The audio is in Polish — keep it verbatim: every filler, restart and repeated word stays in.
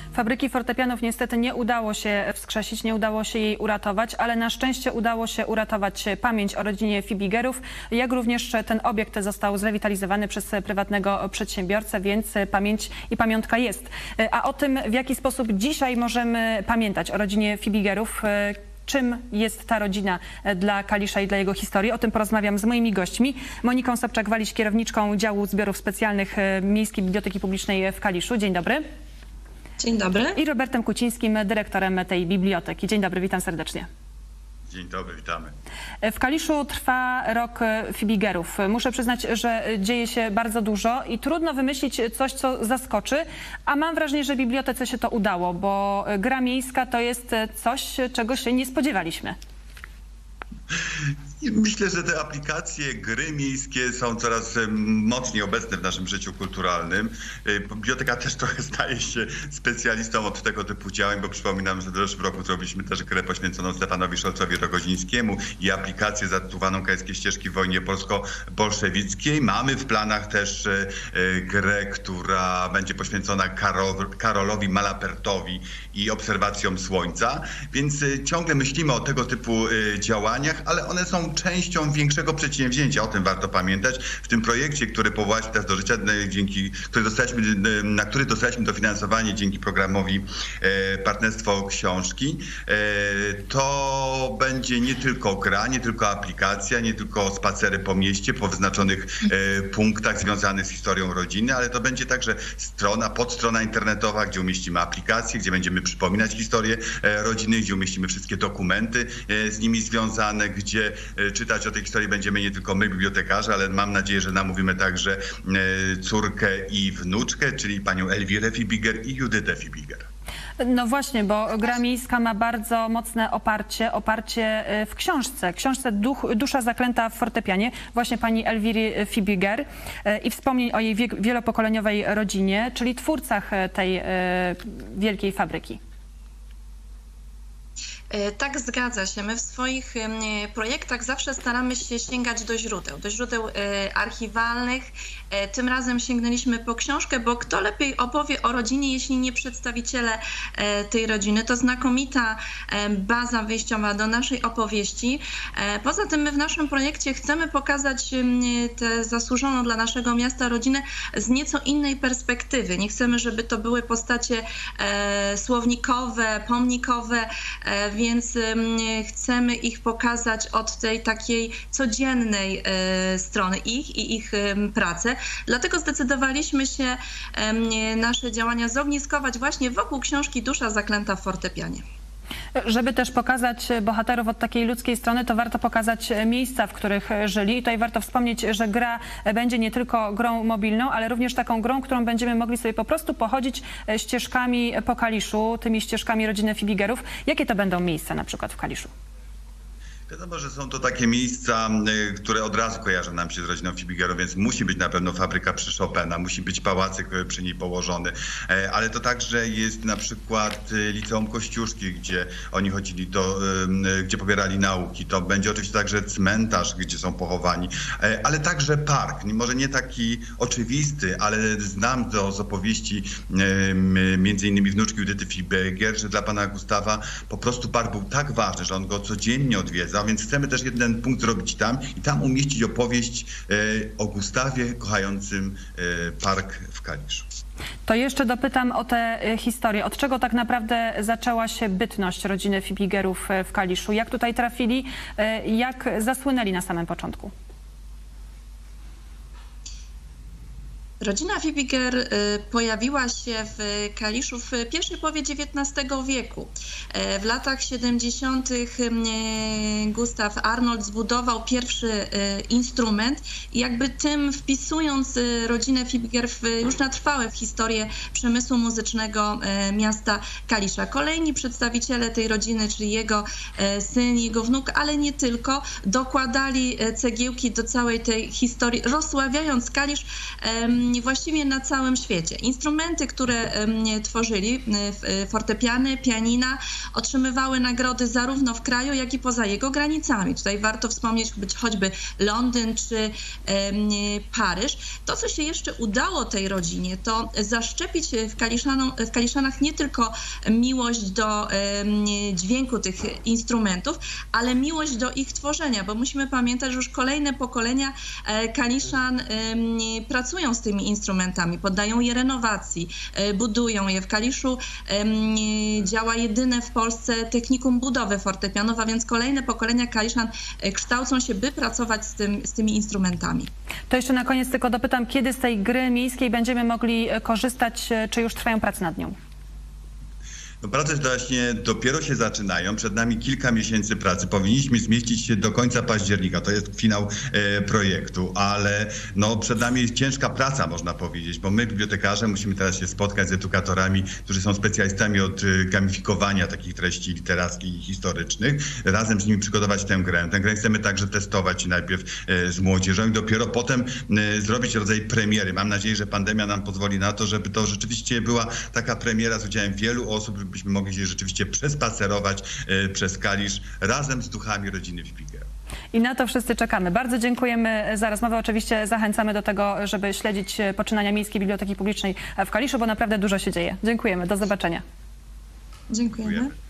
Fabryki fortepianów niestety nie udało się wskrzesić, nie udało się jej uratować, ale na szczęście udało się uratować pamięć o rodzinie Fibigerów, jak również ten obiekt został zrewitalizowany przez prywatnego przedsiębiorcę, więc pamięć i pamiątka jest. A o tym, w jaki sposób dzisiaj możemy pamiętać o rodzinie Fibigerów, czym jest ta rodzina dla Kalisza i dla jego historii, o tym porozmawiam z moimi gośćmi. Moniką Sobczak-Waliś, kierowniczką działu zbiorów specjalnych Miejskiej Biblioteki Publicznej w Kaliszu. Dzień dobry. Dzień dobry. I Robertem Kucińskim, dyrektorem tej biblioteki. Dzień dobry, witam serdecznie. Dzień dobry, witamy. W Kaliszu trwa rok Fibigerów. Muszę przyznać, że dzieje się bardzo dużo i trudno wymyślić coś, co zaskoczy, a mam wrażenie, że bibliotece się to udało, bo gra miejska to jest coś, czego się nie spodziewaliśmy. Myślę, że te aplikacje, gry miejskie są coraz mocniej obecne w naszym życiu kulturalnym. Biblioteka też trochę staje się specjalistą od tego typu działań, bo przypominam, że w zeszłym roku zrobiliśmy też grę poświęconą Stefanowi Szolcowi Rogozińskiemu i aplikację zatytułowaną Kajskie ścieżki w wojnie polsko-bolszewickiej. Mamy w planach też grę, która będzie poświęcona Karol, Karolowi Malapertowi i obserwacjom Słońca, więc ciągle myślimy o tego typu działaniach, ale one są częścią większego przedsięwzięcia. O tym warto pamiętać. W tym projekcie, który powołaliśmy teraz do życia, dzięki, który dostaliśmy, na który dostaliśmy dofinansowanie dzięki programowi Partnerstwo Książki, to będzie nie tylko gra, nie tylko aplikacja, nie tylko spacery po mieście, po wyznaczonych punktach związanych z historią rodziny, ale to będzie także strona, podstrona internetowa, gdzie umieścimy aplikacje, gdzie będziemy przypominać historię rodziny, gdzie umieścimy wszystkie dokumenty z nimi związane, gdzie czytać o tej historii będziemy nie tylko my, bibliotekarze, ale mam nadzieję, że namówimy także córkę i wnuczkę, czyli panią Elwirę Fibiger i Judytę Fibiger. No właśnie, bo gra miejska ma bardzo mocne oparcie, oparcie w książce. Książce Duch, Dusza zaklęta w fortepianie, właśnie pani Elwiry Fibiger i wspomnień o jej wielopokoleniowej rodzinie, czyli twórcach tej wielkiej fabryki. Tak, zgadza się. My w swoich projektach zawsze staramy się sięgać do źródeł, do źródeł archiwalnych. Tym razem sięgnęliśmy po książkę, bo kto lepiej opowie o rodzinie, jeśli nie przedstawiciele tej rodziny. To znakomita baza wyjściowa do naszej opowieści. Poza tym my w naszym projekcie chcemy pokazać tę zasłużoną dla naszego miasta rodzinę z nieco innej perspektywy. Nie chcemy, żeby to były postacie słownikowe, pomnikowe, więc chcemy ich pokazać od tej takiej codziennej strony ich i ich pracy. Dlatego zdecydowaliśmy się nasze działania zogniskować właśnie wokół książki Dusza zaklęta w fortepianie. Żeby też pokazać bohaterów od takiej ludzkiej strony, to warto pokazać miejsca, w których żyli. I tutaj warto wspomnieć, że gra będzie nie tylko grą mobilną, ale również taką grą, którą będziemy mogli sobie po prostu pochodzić ścieżkami po Kaliszu, tymi ścieżkami rodziny Fibigerów. Jakie to będą miejsca na przykład w Kaliszu? Wiadomo, że są to takie miejsca, które od razu kojarzą nam się z rodziną Fibigerów, więc musi być na pewno fabryka przy Chopina, musi być pałacyk przy niej położony, ale to także jest na przykład Liceum Kościuszki, gdzie oni chodzili, do, gdzie pobierali nauki. To będzie oczywiście także cmentarz, gdzie są pochowani, ale także park. Może nie taki oczywisty, ale znam to z opowieści między innymi wnuczki Judyty Fibiger, że dla pana Gustawa po prostu park był tak ważny, że on go codziennie odwiedza. Więc chcemy też jeden punkt zrobić tam i tam umieścić opowieść o Gustawie kochającym park w Kaliszu. To jeszcze dopytam o tę historię. Od czego tak naprawdę zaczęła się bytność rodziny Fibigerów w Kaliszu? Jak tutaj trafili? Jak zasłynęli na samym początku? Rodzina Fibiger pojawiła się w Kaliszu w pierwszej połowie dziewiętnastego wieku. W latach siedemdziesiątych Gustav Arnold zbudował pierwszy instrument i jakby tym wpisując rodzinę Fibiger już na trwałe w historię przemysłu muzycznego miasta Kalisza. Kolejni przedstawiciele tej rodziny, czyli jego syn, jego wnuk, ale nie tylko, dokładali cegiełki do całej tej historii, rozsławiając Kalisz właściwie na całym świecie. Instrumenty, które tworzyli, fortepiany, pianina, otrzymywały nagrody zarówno w kraju, jak i poza jego granicami. Tutaj warto wspomnieć być choćby Londyn czy Paryż. To, co się jeszcze udało tej rodzinie, to zaszczepić w, Kaliszaną, w Kaliszanach nie tylko miłość do dźwięku tych instrumentów, ale miłość do ich tworzenia, bo musimy pamiętać, że już kolejne pokolenia Kaliszan pracują z tymi instrumentami, poddają je renowacji, budują je. W Kaliszu działa jedyne w Polsce technikum budowy fortepianów, a więc kolejne pokolenia Kaliszan kształcą się, by pracować z, tym, z tymi instrumentami. To jeszcze na koniec tylko dopytam, kiedy z tej gry miejskiej będziemy mogli korzystać, czy już trwają prace nad nią? No, prace właśnie dopiero się zaczynają. Przed nami kilka miesięcy pracy. Powinniśmy zmieścić się do końca października. To jest finał e, projektu, ale no, przed nami jest ciężka praca, można powiedzieć, bo my, bibliotekarze, musimy teraz się spotkać z edukatorami, którzy są specjalistami od e, gamifikowania takich treści literackich i historycznych. Razem z nimi przygotować tę grę. Tę grę chcemy także testować najpierw e, z młodzieżą i dopiero potem e, zrobić rodzaj premiery. Mam nadzieję, że pandemia nam pozwoli na to, żeby to rzeczywiście była taka premiera z udziałem wielu osób, byśmy mogli się rzeczywiście przespacerować e, przez Kalisz razem z duchami rodziny Fibiger. I na to wszyscy czekamy. Bardzo dziękujemy za rozmowę. Oczywiście zachęcamy do tego, żeby śledzić poczynania Miejskiej Biblioteki Publicznej w Kaliszu, bo naprawdę dużo się dzieje. Dziękujemy. Do zobaczenia. Dziękujemy. Dziękujemy.